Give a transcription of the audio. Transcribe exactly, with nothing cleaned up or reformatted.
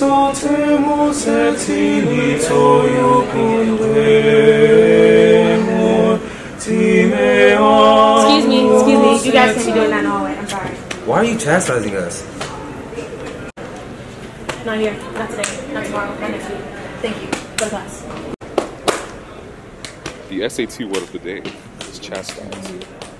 me, excuse me. You guys can't be doing that in the hallway. I'm sorry. Why are you chastising us? Not here. Not today. Not tomorrow. Not next week. Thank you. Go to class. The S A T word of the day is chastise.